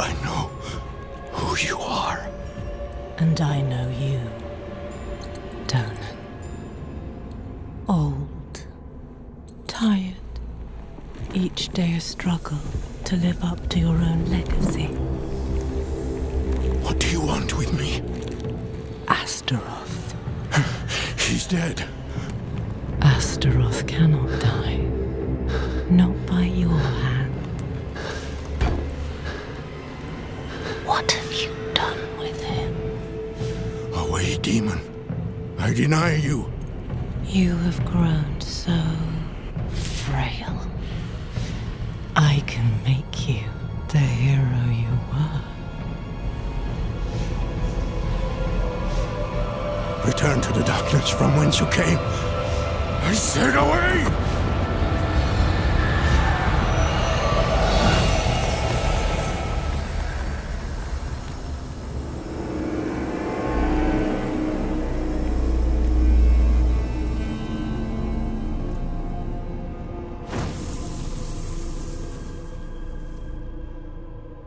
I know who you are. And I know you, Donan. Old, tired, each day a struggle to live up to your own legacy. What do you want with me? Astaroth. He's dead. Astaroth cannot die. Not by your hand. What have you done with him? Away, demon. I deny you. You have grown so frail. I can make you the hero you were. Return to the darkness from whence you came. I said away!